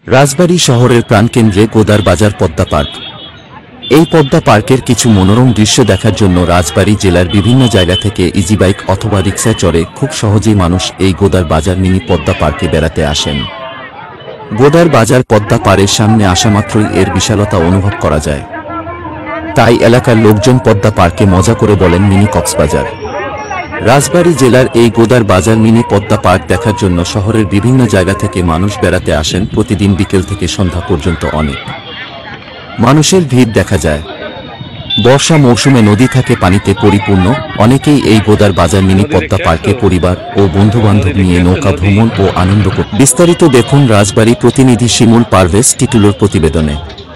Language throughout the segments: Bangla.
রাজবাড়ী শহরের প্রাণকেন্দ্রে গোদার বাজার পদ্মা পার্ক। এই পদ্মা পার্কের কিছু মনোরম দৃশ্য দেখার জন্য রাজবাড়ী জেলার বিভিন্ন জায়গা থেকে ইজি বাইক অথবা রিক্সায় চড়ে খুব সহজেই মানুষ এই গোদার বাজার মিনি পদ্মা পার্কে বেড়াতে আসেন। গোদার বাজার পদ্মা পাড়ের সামনে আসামাত্রই এর বিশালতা অনুভব করা যায়। তাই এলাকার লোকজন পদ্মা পার্কে মজা করে বলেন মিনি কক্সবাজার। রাজবাড়ী জেলার এই গোদার বাজার মিনি পদ্মা পার্ক দেখার জন্য শহরের বিভিন্ন জায়গা থেকে মানুষ বেড়াতে আসেন। প্রতিদিন বিকেল থেকে সন্ধ্যা পর্যন্ত অনেক মানুষের ভিড় দেখা যায়। বর্ষা মৌসুমে নদী থাকে পানিতে পরিপূর্ণ। অনেকেই এই গোদার বাজার মিনি পদ্মা পার্কে পরিবার ও বন্ধুবান্ধব নিয়ে নৌকা ভ্রমণ ও আনন্দ করে। বিস্তারিত দেখুন রাজবাড়ী প্রতিনিধি শিমুল পারভেজ টিটুলোর প্রতিবেদনে।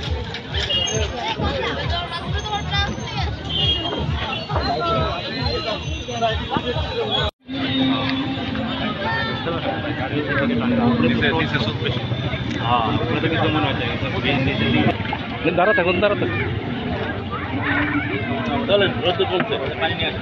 দাঁড়া থাকুন চলেন রোদ চলছে পানি নিয়ে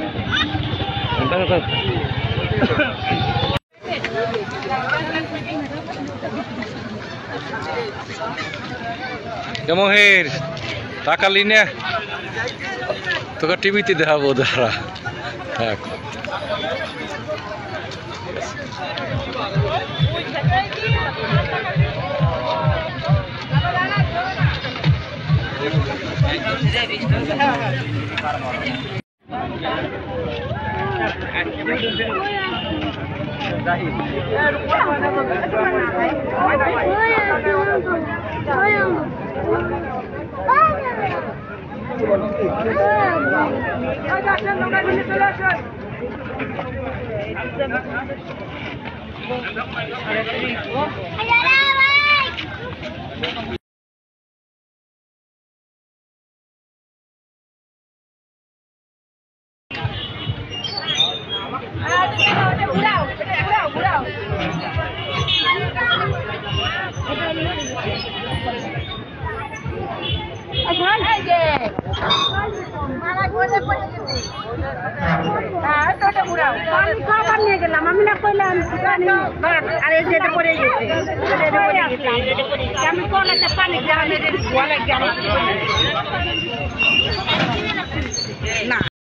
মহের টাকা লিনে তোকে টিভিতে দেখাবো দাঁড়া। আমি না কইলাম আমি পানি না